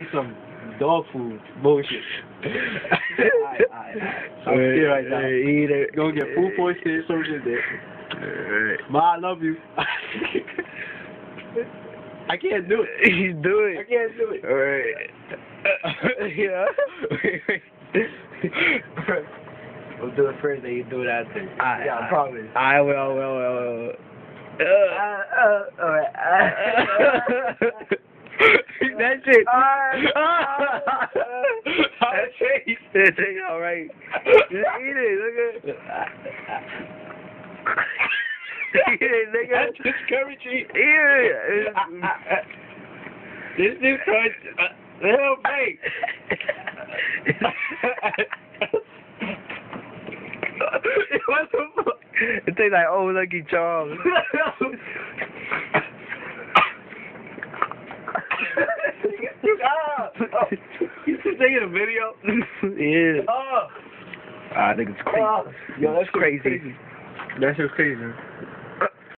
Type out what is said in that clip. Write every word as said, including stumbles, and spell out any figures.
Some dog food bullshit. Alright, alright, alright. I'm scared right now. Eat it. Gonna get food poisoning, some shit there. Alright. Ma, I love you. I can't do it. You do it. I can't do it. Alright. Yeah. We'll do it first, then you do it after. I, yeah, I promise. I will, I will, I will. Uh, Uh, uh, alright. That shit. Uh, That shit. That shit, alright. Just eat it, nigga. Eat it, nigga. That's discouraging. Eat it. This dude tried to help me. What the fuck? It tastes like old Lucky Charms. Ah, oh, you taking a video? Yeah. Oh. Ah, I think it's crazy. Oh. Yo, that's crazy. crazy. That's just crazy.